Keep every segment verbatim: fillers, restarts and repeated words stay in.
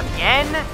Again?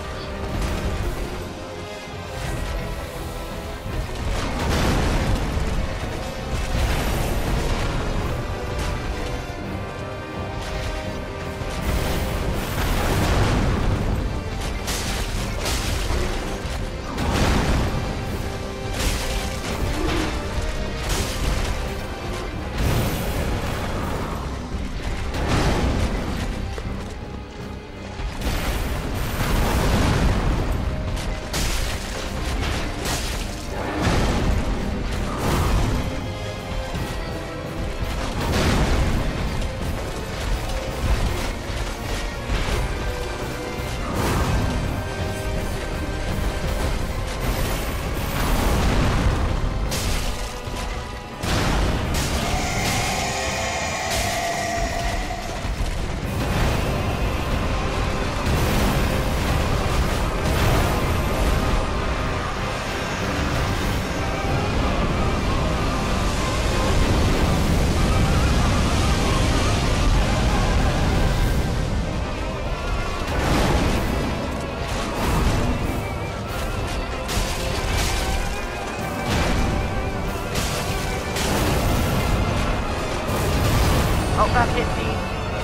Oh, that hit me.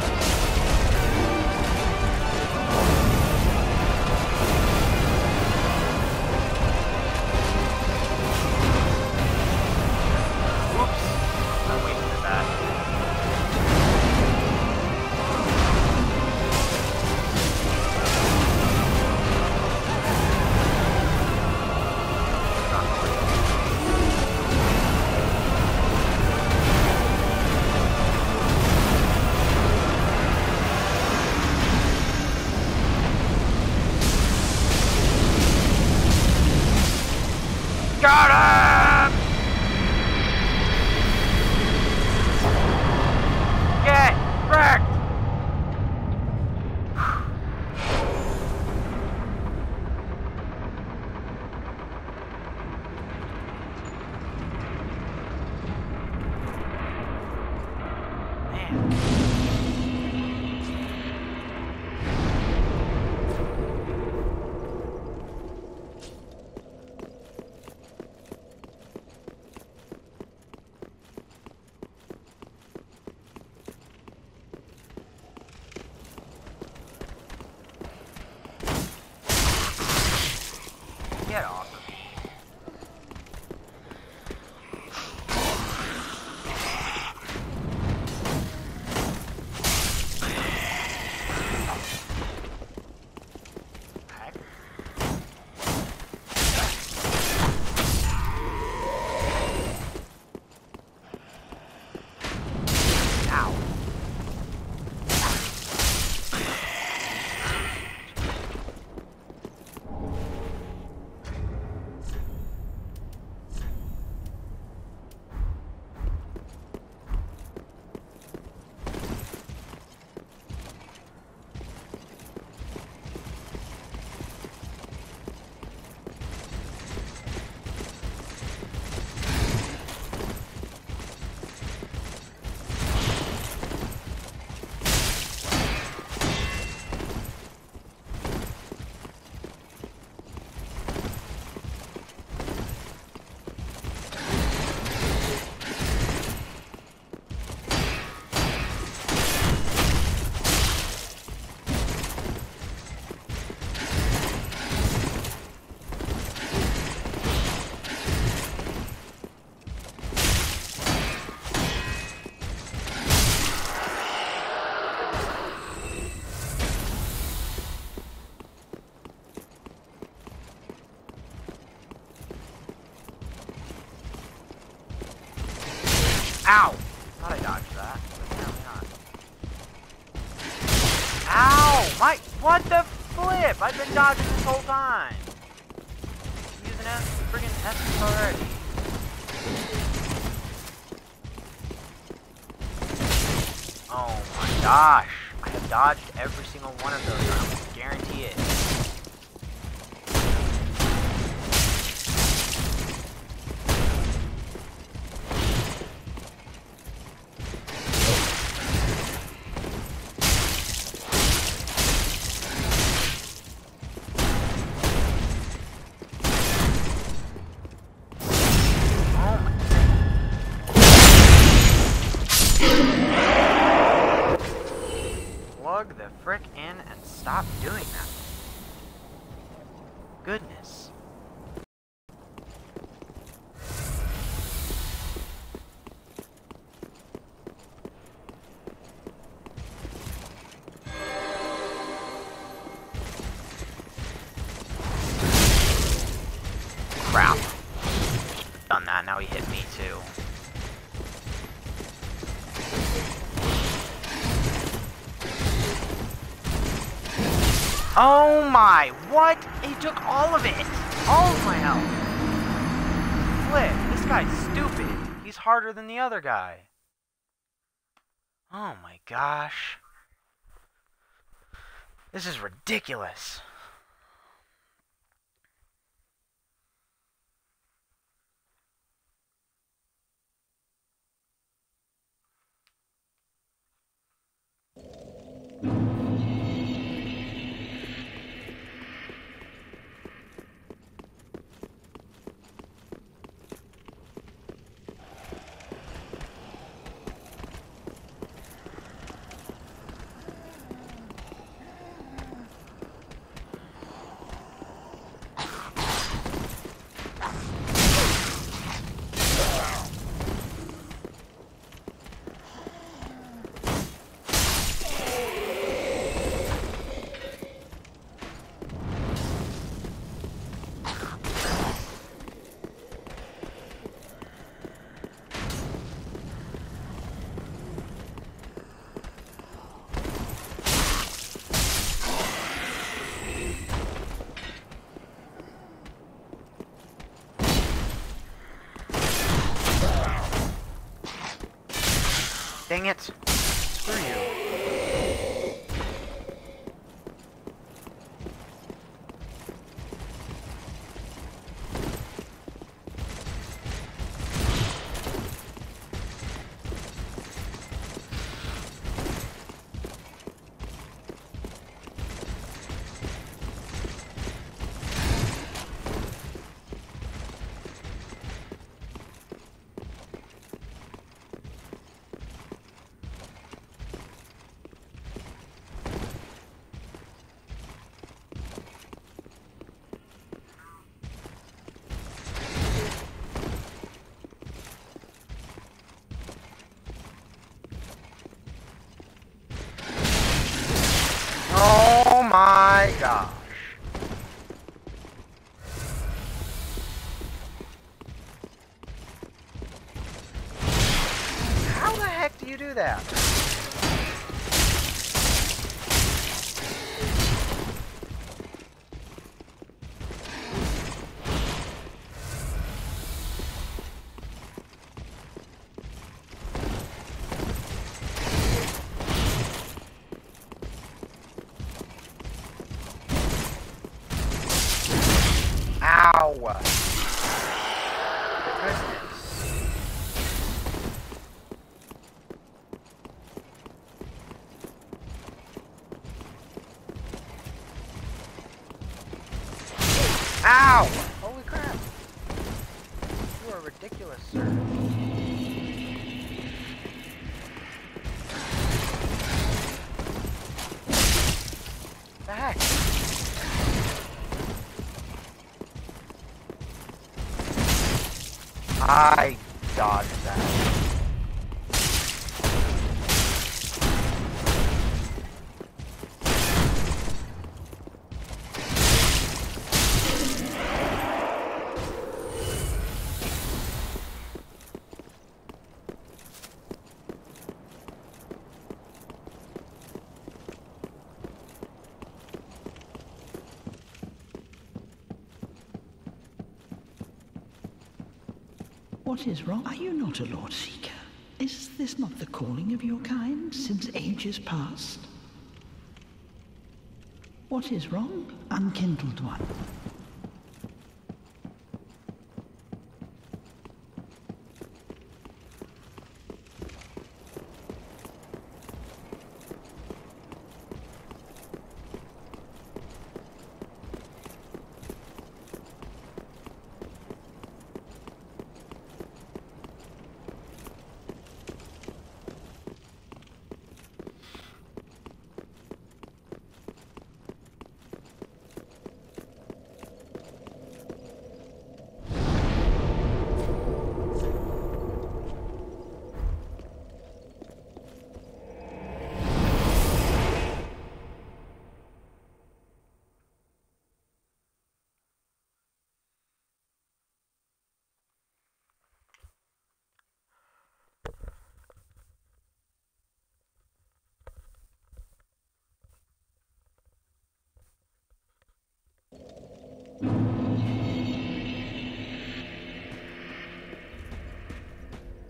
Whoops. I wasted that. Got him! Get wrecked! Man. Get off of me. Heck? Ow. Ow! Thought I dodged that, but apparently not. Ow! My, what the flip? I've been dodging this whole time. Using that friggin' essence already. Oh my gosh! I have dodged every single one of those. I almost guarantee it. frick in and stop doing that. Goodness. Crap. Done that, now he hit me too. Oh my, what? He took all of it! All of my health! Flip, this guy's stupid. He's harder than the other guy. Oh my gosh. This is ridiculous. Dang it. Screw you. Oh my gosh. How the heck do you do that? Ow! Goodness. Ow! Holy crap. You are ridiculous, sir. The heck? I dodged that. What is wrong? Are you not a Lord Seeker? Is this not the calling of your kind since ages past? What is wrong, unkindled one?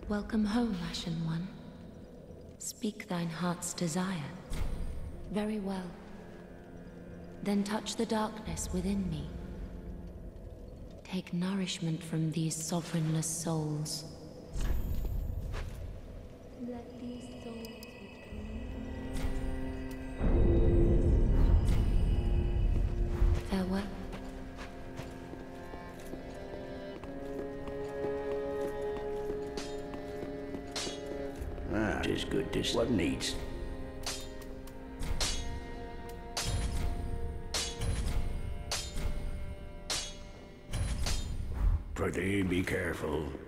Welcome home, Ashen One. Speak thine heart's desire. Very well. Then touch the darkness within me. Take nourishment from these sovereignless souls. Let these souls return. Farewell. Ah, tis good, tis what needs. Prithee, be careful.